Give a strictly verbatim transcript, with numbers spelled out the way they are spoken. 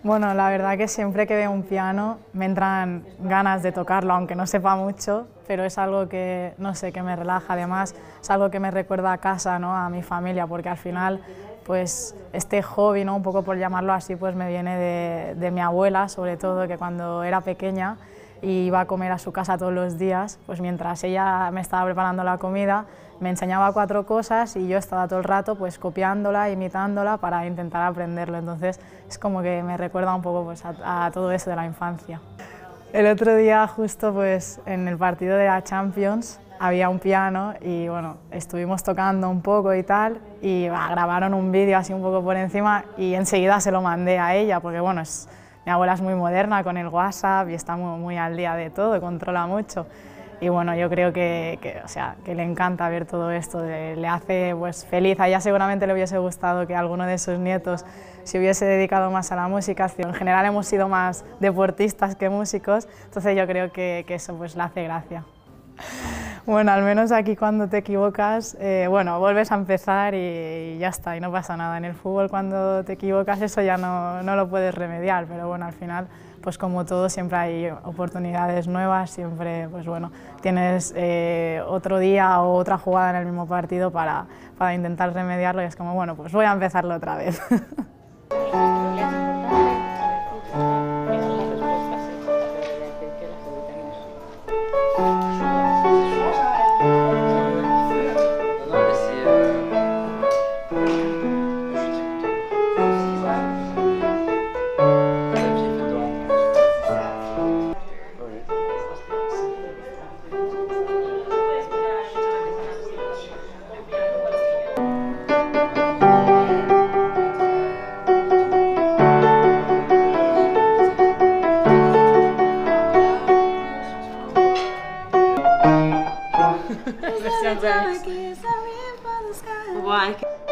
Bueno, la verdad que siempre que veo un piano me entran ganas de tocarlo, aunque no sepa mucho, pero es algo que, no sé, que me relaja. Además, es algo que me recuerda a casa, ¿no?, a mi familia, porque al final, pues, este hobby, ¿no?, un poco por llamarlo así, pues me viene de, de mi abuela, sobre todo, que cuando era pequeña y iba a comer a su casa todos los días, pues mientras ella me estaba preparando la comida, me enseñaba cuatro cosas y yo estaba todo el rato pues copiándola, imitándola para intentar aprenderlo. Entonces es como que me recuerda un poco pues a, a todo eso de la infancia. El otro día justo pues en el partido de la Champions había un piano y bueno, estuvimos tocando un poco y tal y bah, grabaron un vídeo así un poco por encima y enseguida se lo mandé a ella porque bueno, es, mi abuela es muy moderna con el WhatsApp y está muy, muy al día de todo, controla mucho. Y bueno, yo creo que, que, o sea, que le encanta ver todo esto, de, le hace pues, feliz. A ella seguramente le hubiese gustado que alguno de sus nietos se hubiese dedicado más a la música. En general hemos sido más deportistas que músicos, entonces yo creo que, que eso pues, le hace gracia. Bueno, al menos aquí cuando te equivocas, eh, bueno, vuelves a empezar y, y ya está, y no pasa nada. En el fútbol cuando te equivocas eso ya no, no lo puedes remediar, pero bueno, al final, pues como todo, siempre hay oportunidades nuevas, siempre, pues bueno, tienes eh, otro día o otra jugada en el mismo partido para, para intentar remediarlo y es como, bueno, pues voy a empezarlo otra vez. Why?